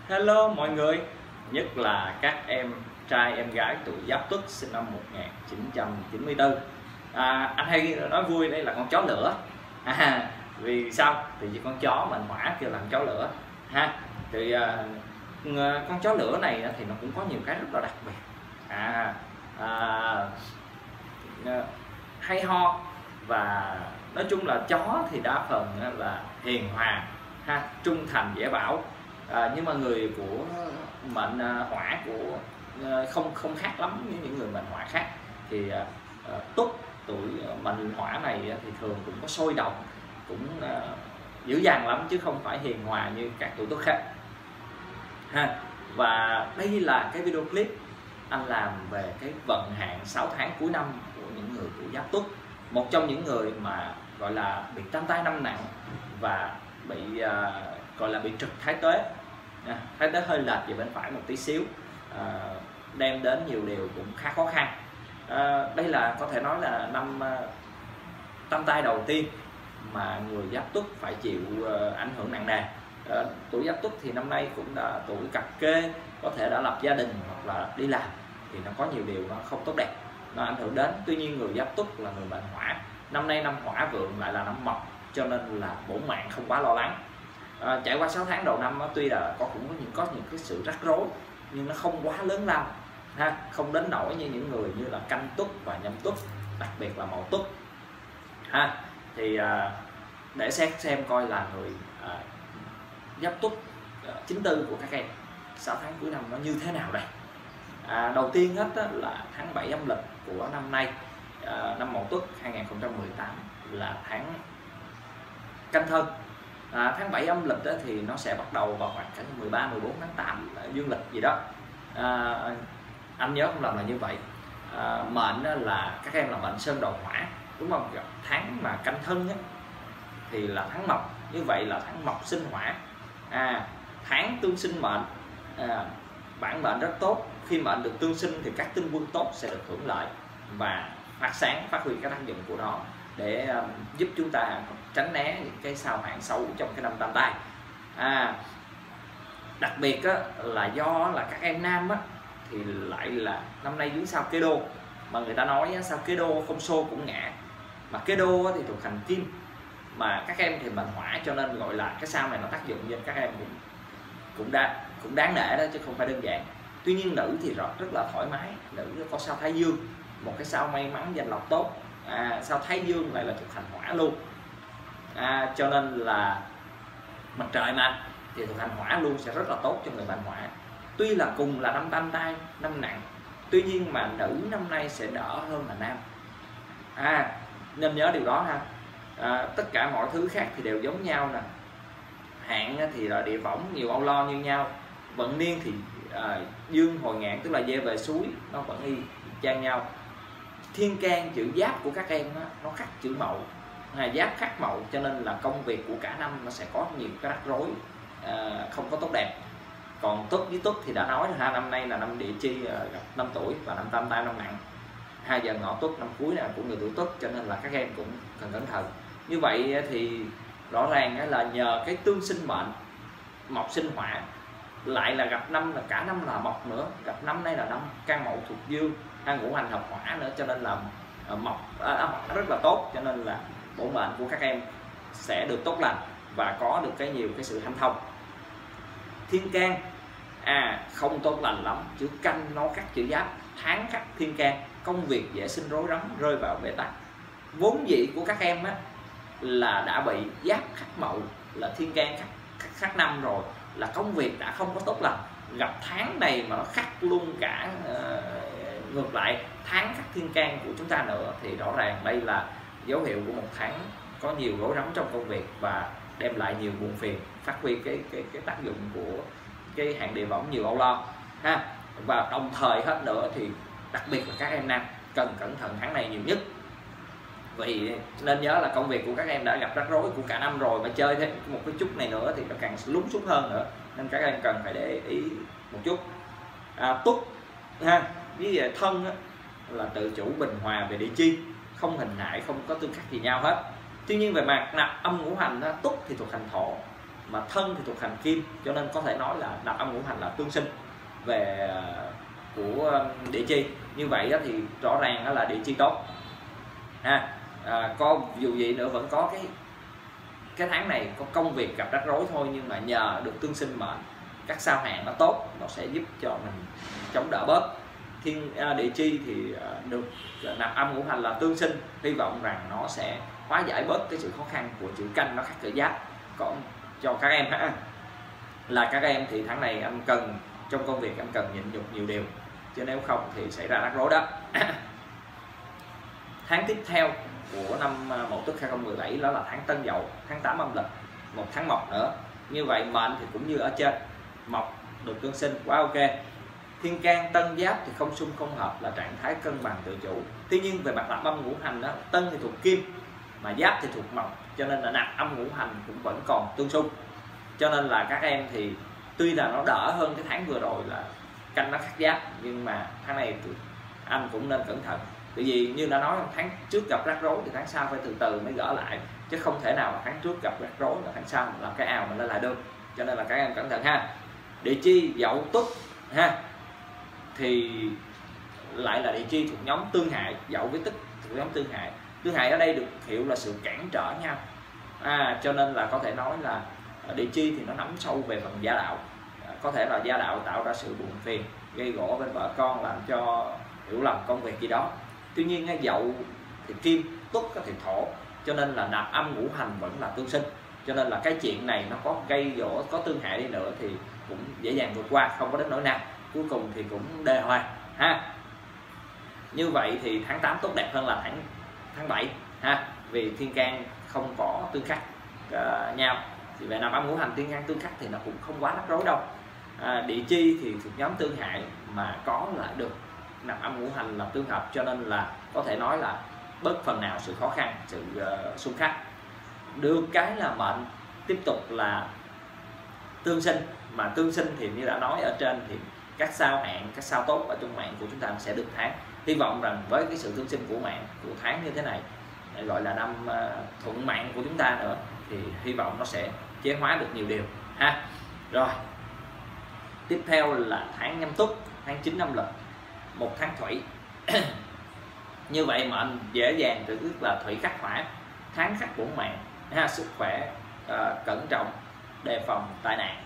Hello mọi người, nhất là các em trai em gái tuổi Giáp Tuất sinh năm 1994. Anh hay nói vui đây là con chó lửa. Vì sao? Thì con chó mệnh hỏa kêu là con chó lửa ha. Thì con chó lửa này thì nó cũng có nhiều cái rất là đặc biệt, hay ho, và nói chung là chó thì đa phần là hiền hòa ha, trung thành dễ bảo. Nhưng mà người của mệnh hỏa của không khác lắm với những người mệnh hỏa khác. Thì Tuất tuổi mệnh hỏa này thì thường cũng có sôi động, cũng dữ dằn lắm chứ không phải hiền hòa như các tuổi Tuất khác ha. Và đây là cái video clip anh làm về cái vận hạn 6 tháng cuối năm của những người tuổi Giáp Tuất, một trong những người mà gọi là bị tam tai năm nặng và bị gọi là bị trực thái tuế. Thái tuế hơi lệch về bên phải một tí xíu, đem đến nhiều điều cũng khá khó khăn. Đây là có thể nói là năm tam tai đầu tiên mà người Giáp Tuất phải chịu ảnh hưởng nặng nề. Tuổi Giáp Tuất thì năm nay cũng đã tuổi cặp kê, có thể đã lập gia đình hoặc là đi làm, thì nó có nhiều điều nó không tốt đẹp, nó ảnh hưởng đến. Tuy nhiên người Giáp Tuất là người mệnh hỏa, năm nay năm hỏa vượng lại là năm mộc, cho nên là bổn mạng không quá lo lắng. Trải qua 6 tháng đầu năm tuy là cũng có những cái sự rắc rối, nhưng nó không quá lớn lao ha, không đến nỗi như những người như là Canh Tuất và Nhâm Tuất, đặc biệt là Mậu Tuất ha. Thì để xét xem coi là người Giáp Tuất 94 của các em 6 tháng cuối năm nó như thế nào đây. Đầu tiên hết là tháng 7 âm lịch của năm nay, năm Mậu Tuất 2018 là tháng Canh Thân. Tháng 7 âm lịch thì nó sẽ bắt đầu vào khoảng 13-14 tháng 8 dương lịch gì đó, anh nhớ không lầm là như vậy. Mệnh là các em là mệnh sơn đầu hỏa, đúng không? Tháng mà Canh Thân thì là tháng mộc, như vậy là tháng mộc sinh hỏa. Tháng tương sinh mệnh, bản mệnh rất tốt. Khi mệnh được tương sinh thì các tinh quân tốt sẽ được hưởng lợi và phát sáng, phát huy cái tác dụng của nó để giúp chúng ta tránh né những cái sao hạn xấu trong cái năm tam tai. Đặc biệt là do là các em nam thì lại là năm nay dưới sao Kế Đô, mà người ta nói sao Kế Đô không xô cũng ngã, mà Kế Đô thì thuộc hành kim, mà các em thì mệnh hỏa, cho nên gọi là cái sao này nó tác dụng với các em cũng đáng nể đó, chứ không phải đơn giản. Tuy nhiên nữ thì rất là thoải mái, nữ có sao Thái Dương, một cái sao may mắn danh lộc tốt. Sao Thái Dương lại là thuộc hành hỏa luôn, cho nên là mặt trời mà thì thuộc hành hỏa luôn sẽ rất là tốt cho người mệnh hỏa. Tuy là cùng là năm tam tai, năm nặng, tuy nhiên mà nữ năm nay sẽ đỡ hơn là nam, nên nhớ điều đó ha. Tất cả mọi thứ khác thì đều giống nhau nè. Hạn thì là địa võng nhiều âu lo như nhau, vận niên thì dương hồi ngạn, tức là dê về suối, nó vẫn y chang nhau. Thiên can chữ Giáp của các em nó khác chữ Mậu, Giáp khác Mậu, cho nên là công việc của cả năm nó sẽ có nhiều cái rắc rối, không có tốt đẹp. Còn Tuất với Tuất thì đã nói ha, năm nay là năm địa chi gặp 5 tuổi và năm tam tai năm nặng, 2 giờ ngọ Tuất năm cuối là của người tuổi Tuất, cho nên là các em cũng cần cẩn thận. Như vậy thì rõ ràng là nhờ cái tương sinh mệnh mộc sinh hỏa, lại là gặp năm là cả năm là mộc nữa, gặp năm nay là năm can Mậu thuộc dương, ngũ hành hợp hỏa nữa, cho nên là mộc rất là tốt, cho nên là bổn mệnh của các em sẽ được tốt lành và có được nhiều cái sự hanh thông. Thiên can không tốt lành lắm, chữ Canh nó khắc chữ Giáp, tháng khắc thiên can, công việc dễ sinh rối rắm, rơi vào bế tắc. Vốn dĩ của các em là đã bị Giáp khắc Mậu, là thiên can khắc năm rồi, là công việc đã không có tốt lành, gặp tháng này mà nó khắc luôn cả ngược lại tháng khắc thiên can của chúng ta nữa, thì rõ ràng đây là dấu hiệu của một tháng có nhiều rối rắm trong công việc và đem lại nhiều buồn phiền, phát huy cái tác dụng của cái hạn địa võng nhiều âu lo ha. Và đồng thời hết nữa thì đặc biệt là các em nam cần cẩn thận tháng này nhiều nhất, vì nên nhớ là công việc của các em đã gặp rắc rối của cả năm rồi, mà chơi thêm một cái chút này nữa thì nó càng lún xuống hơn nữa, nên các em cần phải để ý một chút. Tuất ha với Thân là tự chủ bình hòa về địa chi, không hình hại, không có tương khắc gì nhau hết. Tuy nhiên về mặt âm ngũ hành Tuất thì thuộc hành thổ, mà thân thì thuộc hành kim, cho nên có thể nói là nạp âm ngũ hành là tương sinh về của địa chi. Như vậy thì rõ ràng là địa chi tốt có dù gì nữa vẫn có cái tháng này có công việc gặp rắc rối thôi, nhưng mà nhờ được tương sinh mệnh, các sao hạn nó tốt, nó sẽ giúp cho mình chống đỡ bớt. Địa chi thì được nạp âm ngũ hành là tương sinh, hy vọng rằng nó sẽ hóa giải bớt cái sự khó khăn của chữ Canh nó khắc cỡ Giáp. Còn cho các em là các em thì tháng này em cần trong công việc em cần nhịn nhục nhiều điều, chứ nếu không thì xảy ra rắc rối đó. Tháng tiếp theo của năm Mậu Tuất 2017 đó là tháng Tân Dậu, tháng 8 âm lịch, một tháng Mộc nữa. Như vậy mệnh thì cũng như ở trên, Mộc được tương sinh quá ok. Thiên can Tân Giáp thì không xung không hợp, là trạng thái cân bằng tự chủ. Tuy nhiên về mặt nạp âm ngũ hành đó, Tân thì thuộc kim mà Giáp thì thuộc Mộc, cho nên là nạp âm ngũ hành cũng vẫn còn tương xung. Cho nên là các em thì tuy là nó đỡ hơn cái tháng vừa rồi là Canh nó khắc Giáp, nhưng mà tháng này anh cũng nên cẩn thận. Tại vì như đã nói, tháng trước gặp rắc rối thì tháng sau phải từ từ mới gỡ lại, chứ không thể nào mà tháng trước gặp rắc rối mà tháng sau mình làm cái ào mình lên lại được. Cho nên là các em cẩn thận ha. Địa chi Dậu Tuất thì lại là địa chi thuộc nhóm tương hại, Dậu với Tuất thuộc nhóm tương hại. Tương hại ở đây được hiểu là sự cản trở nhau, cho nên là có thể nói là địa chi thì nó nắm sâu về phần gia đạo, có thể là gia đạo tạo ra sự buồn phiền, gây gổ bên vợ con, làm cho hiểu lầm công việc gì đó. Tuy nhiên Dậu thì kim, Tuất thì thổ, cho nên là nạp âm ngũ hành vẫn là tương sinh, cho nên là cái chuyện này nó có gây gổ, có tương hại đi nữa thì cũng dễ dàng vượt qua, không có đến nỗi nào, cuối cùng thì cũng đề hòa Như vậy thì tháng 8 tốt đẹp hơn là tháng 7 vì thiên can không có tương khắc nhau. Thì về nạp âm ngũ hành thiên can tương khắc thì nó cũng không quá rắc rối đâu. Địa chi thì thuộc nhóm tương hại mà có lại được nạp âm ngũ hành là tương hợp, cho nên là có thể nói là bớt phần nào sự khó khăn, sự xung khắc. Được cái là mệnh tiếp tục là tương sinh, mà tương sinh thì như đã nói ở trên thì các sao hạn, các sao tốt ở trong mạng của chúng ta sẽ được tháng. Hy vọng rằng với cái sự tương sinh của mạng của tháng như thế này, gọi là năm thuận mạng của chúng ta nữa, thì hy vọng nó sẽ chế hóa được nhiều điều Rồi tiếp theo là tháng Nhâm Tuất, tháng 9 âm lịch, một tháng Thủy. Như vậy mệnh dễ dàng tự ước là Thủy khắc Hỏa, tháng khắc bổn mạng sức khỏe cẩn trọng, đề phòng tai nạn.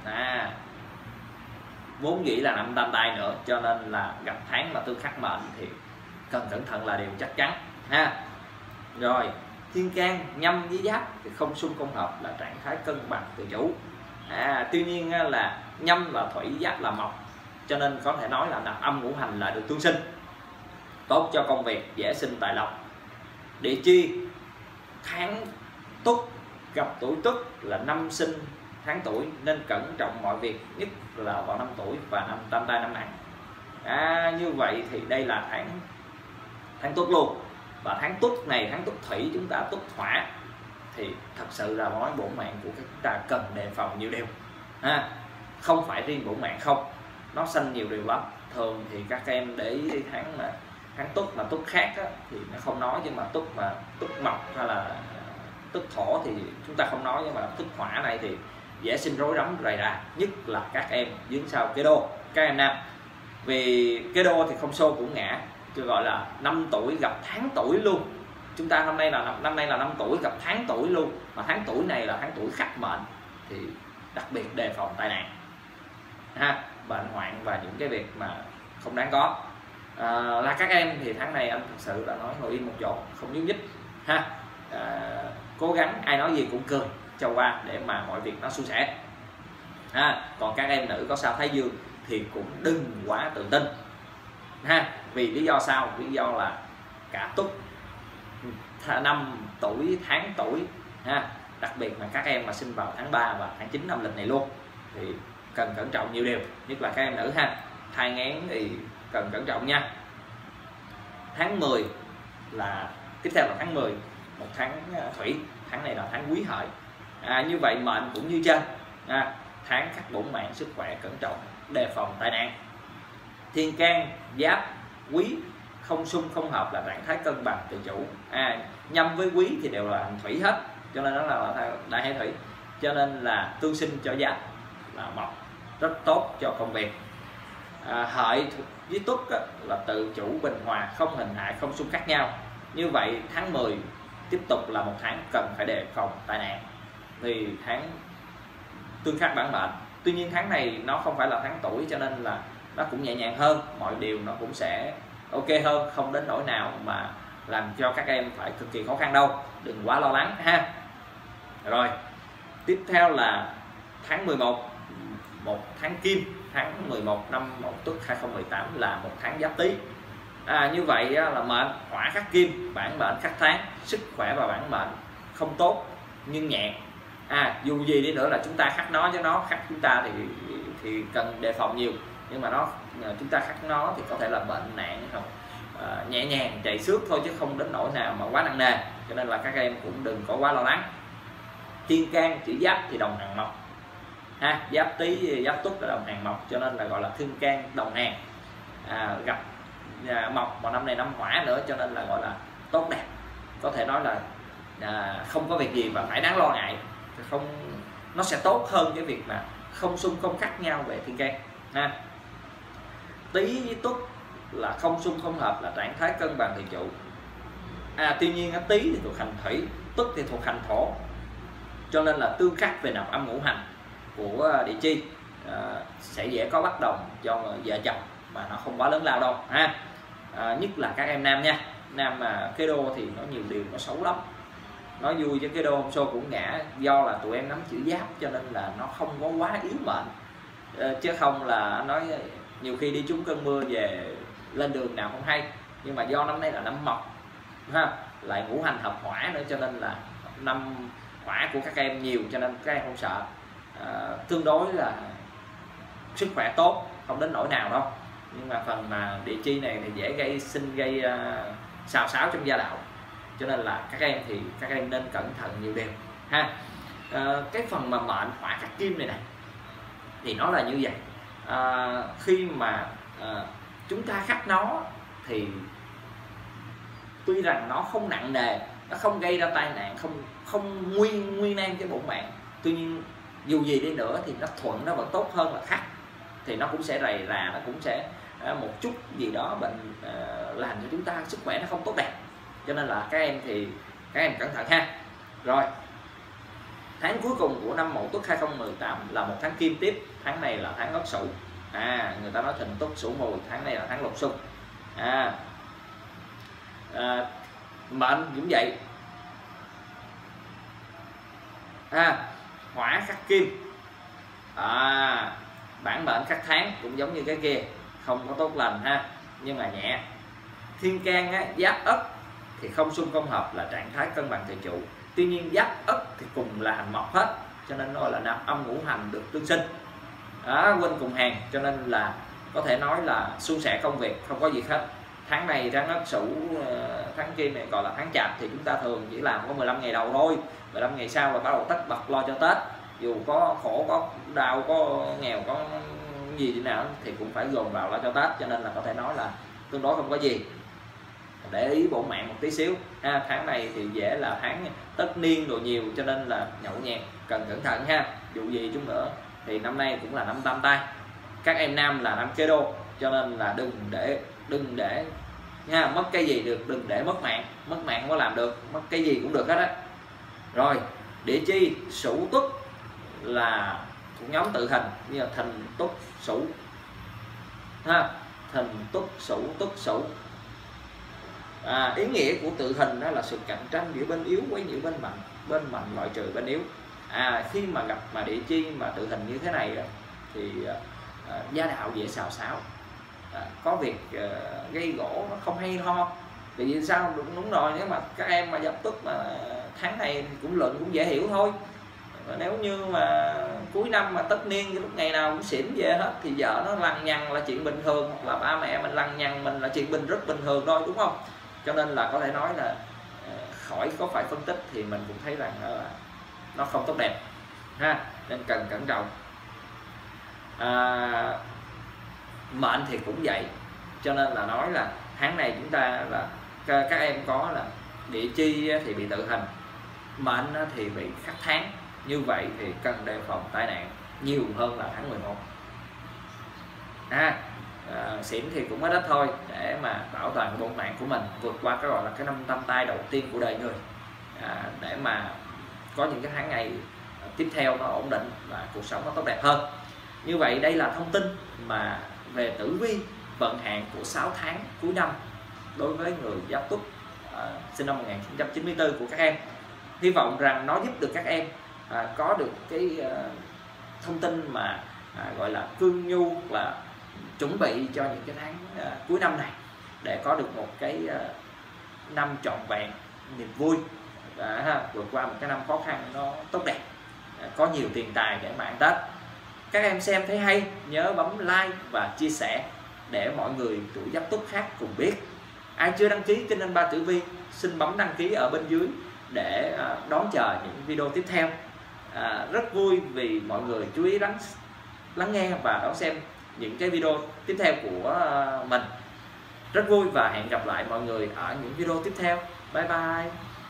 Vốn dĩ là năm tam tai nữa, cho nên là gặp tháng mà tương khắc mệnh thì cần cẩn thận là điều chắc chắn Rồi thiên can Nhâm với Giáp thì không xung không hợp, là trạng thái cân bằng tự chủ. Tuy nhiên là Nhâm là Thủy, Giáp là Mộc, cho nên có thể nói là nạp âm ngũ hành là được tương sinh, tốt cho công việc, dễ sinh tài lộc. Địa chi tháng Tuất gặp tuổi Tuất là năm sinh tháng tuổi, nên cẩn trọng mọi việc, nhất là vào năm tuổi và năm tam tai năm nặng. Như vậy thì đây là tháng Tuất luôn. Và tháng Tuất này, tháng Tuất Thủy, chúng ta Tuất Hỏa thì thật sự là nói bổn mạng của chúng ta cần đề phòng nhiều điều không phải riêng bổn mạng không, nó sanh nhiều điều lắm. Thường thì các em để ý tháng Tuất mà Tuất khác thì nó không nói, nhưng mà Tuất Mộc hay là Tuất Thổ thì chúng ta không nói, nhưng mà Tuất Hỏa này thì dễ sinh rối rắm rầy rà, nhất là các em dướng sao kế đô, các em nam. Vì kế đô thì không xô cũng ngã, tôi gọi là năm tuổi gặp tháng tuổi luôn. Chúng ta năm nay là năm tuổi gặp tháng tuổi luôn, mà tháng tuổi này là tháng tuổi khắc mệnh thì đặc biệt đề phòng tai nạn bệnh hoạn và những cái việc mà không đáng có. Là các em thì tháng này anh thật sự đã nói ngồi yên một chỗ, không nhúc nhích cố gắng ai nói gì cũng cười cho qua để mà mọi việc nó suôn sẻ. Còn các em nữ có sao Thái Dương thì cũng đừng quá tự tin vì lý do sao? Lý do là cả Tuất năm tuổi, tháng tuổi đặc biệt là các em mà sinh vào tháng 3 và tháng 9 âm lịch này luôn thì cần cẩn trọng nhiều điều, nhất là các em nữ thai nghén thì cần cẩn trọng nha. Tháng 10 là tiếp theo là tháng 10, một tháng Thủy, tháng này là tháng Quý Hợi. Như vậy mệnh cũng như trên tháng khắc bổn mạng, sức khỏe cẩn trọng, đề phòng tai nạn. Thiên can Giáp Quý không xung không hợp, là trạng thái cân bằng tự chủ. Nhâm với Quý thì đều là hành thủy hết, cho nên nó là đại hệ thủy. cho nên là tương sinh cho gia là mộc rất tốt cho công việc. Hợi với Tuất là tự chủ bình hòa, không hình hại, không xung khắc nhau. Như vậy tháng 10 tiếp tục là một tháng cần phải đề phòng tai nạn, thì tháng tương khắc bản mệnh. Tuy nhiên tháng này nó không phải là tháng tuổi, cho nên là nó cũng nhẹ nhàng hơn, mọi điều nó cũng sẽ ok hơn, không đến nỗi nào mà làm cho các em phải cực kỳ khó khăn đâu, đừng quá lo lắng ha. Rồi tiếp theo là tháng 11, một tháng kim, tháng 11 năm Mậu Tuất 2018 là một tháng Giáp Tý. Như vậy là mệnh hỏa khắc kim, bản mệnh khắc tháng, sức khỏe và bản mệnh không tốt nhưng nhẹ. Dù gì đi nữa là chúng ta khắc nó, chứ nó khắc chúng ta thì cần đề phòng nhiều, nhưng mà chúng ta khắc nó thì có thể là bệnh nạn không, nhẹ nhàng chạy xước thôi, chứ không đến nỗi nào mà quá nặng nề, cho nên là các em cũng đừng có quá lo lắng. Thiên can chữ Giáp thì đồng hàng mộc, Giáp Tý Giáp Tuất là đồng hàng mộc, cho nên là gọi là thiên can đồng hàng. Gặp mộc vào năm này năm hỏa nữa, cho nên là gọi là tốt đẹp, có thể nói là không có việc gì mà phải đáng lo ngại, không, nó sẽ tốt hơn cái việc mà không xung không khắc nhau về thiên can. Tý với Tuất là không xung không hợp, là trạng thái cân bằng thì trụ. Tuy nhiên Tý thì thuộc hành thủy, Tuất thì thuộc hành thổ, cho nên là tương khắc về nạp âm ngũ hành của địa chi sẽ dễ có bất đồng cho vợ chồng, mà nó không quá lớn lao đâu nhất là các em nam nha. Nam mà kế đô thì nó nhiều điều nó xấu lắm, nói vui cho kế đô hôn xô cũng ngã, do là tụi em nắm chữ Giáp cho nên là nó không có quá yếu mệnh, chứ không là nói nhiều khi đi trúng cơn mưa về lên đường nào không hay. Nhưng mà do năm nay là năm mộc lại ngũ hành hợp hỏa nữa, cho nên là năm hỏa của các em nhiều, cho nên các em không sợ, tương đối là sức khỏe tốt, không đến nỗi nào đâu. Nhưng mà phần mà địa chi này thì dễ gây xào xáo trong gia đạo, cho nên là các em nên cẩn thận nhiều điều cái phần mà mệnh hỏa khắc kim này thì nó là như vậy. Khi mà chúng ta khắc nó thì tuy rằng nó không nặng nề, nó không gây ra tai nạn, không nguy nan cái bổn mạng, tuy nhiên dù gì đi nữa thì nó thuận, nó vẫn tốt hơn là khắc, thì nó cũng sẽ rầy rà, nó cũng sẽ một chút gì đó bệnh làm cho chúng ta sức khỏe nó không tốt đẹp, cho nên là các em cẩn thận ha. Rồi tháng cuối cùng của năm Mậu Tuất 2018 là một tháng kim tiếp, tháng này là tháng Ất Sửu, người ta nói Thìn Tuất Sửu Mùi, tháng này là tháng Lục Xung. Mệnh cũng vậy, hỏa khắc kim, bản mệnh khắc tháng cũng giống như cái kia, không có tốt lành nhưng mà nhẹ. Thiên can Giáp Ất thì không xung không hợp, là trạng thái cân bằng thời trụ. Tuy nhiên Giáp Ất thì cùng là hành mộc hết, cho nên nó là nạp âm ngũ hành được tương sinh, huynh cùng hàng, cho nên là có thể nói là suôn sẻ công việc, không có gì hết. Tháng này tháng Ất Sửu, tháng Kim này gọi là tháng Chạp, thì chúng ta thường chỉ làm có 15 ngày đầu thôi, 15 ngày sau là bắt đầu tất bật lo cho Tết, dù có khổ có đau có nghèo có gì thế nào thì cũng phải dồn vào lo cho Tết, cho nên là có thể nói là tương đối không có gì, để ý bổn mạng một tí xíu tháng này thì dễ là tháng tất niên đồ nhiều, cho nên là nhậu nhẹt cần cẩn thận dù gì chút nữa thì năm nay cũng là năm tam tai, các em nam là năm kế đô, cho nên là đừng để mất cái gì được, đừng để mất mạng không có làm được, mất cái gì cũng được hết á. Rồi địa chi Sửu Tuất là thuộc nhóm tự hình, như là Thìn Tuất Sửu Thìn Tuất Sửu Tuất Sửu. Ý nghĩa của tự hình đó là sự cạnh tranh giữa bên yếu quấy nhiễu bên mạnh loại trừ bên yếu. Khi mà gặp mà địa chi mà tự hình như thế này thì gia đạo dễ xào xáo, có việc gây gỗ nó không hay ho. Vì sao? Đúng rồi, nếu mà các em mà Giáp Tuất mà tháng này thì cũng luận cũng dễ hiểu thôi. Nếu như mà cuối năm mà tất niên lúc ngày nào cũng xỉn về hết thì vợ nó lằng nhằng là chuyện bình thường, hoặc là ba mẹ mình lằng nhằng mình là chuyện rất bình thường thôi, đúng không? Cho nên là có thể nói là khỏi có phải phân tích thì mình cũng thấy rằng là nó không tốt đẹp nên cần cẩn trọng. Mệnh thì cũng vậy, cho nên là nói là tháng này chúng ta là các em có là địa chi thì bị tự hình, mệnh thì bị khắc tháng, Như vậy thì cần đề phòng tai nạn nhiều hơn là tháng 11. Xỉn thì cũng có ít thôi, để mà bảo toàn bộ mạng của mình vượt qua cái gọi là cái năm tam tai đầu tiên của đời người, để mà có những cái tháng ngày tiếp theo nó ổn định và cuộc sống nó tốt đẹp hơn. Như vậy đây là thông tin mà về tử vi vận hạn của 6 tháng cuối năm đối với người Giáp Tuất sinh năm 1994 của các em. Hy vọng rằng nó giúp được các em có được cái thông tin mà gọi là cương nhu, là chuẩn bị cho những cái tháng cuối năm này để có được một cái năm trọn vẹn niềm vui, vượt qua một cái năm khó khăn nó tốt đẹp, có nhiều tiền tài để mà ăn Tết. Các em xem thấy hay nhớ bấm like và chia sẻ để mọi người tuổi Giáp Tuất khác cùng biết. Ai chưa đăng ký kênh Anh Ba Tử Vi xin bấm đăng ký ở bên dưới để đón chờ những video tiếp theo. Rất vui vì mọi người chú ý lắng nghe và đón xem những cái video tiếp theo của mình. Rất vui và hẹn gặp lại mọi người ở những video tiếp theo. Bye bye.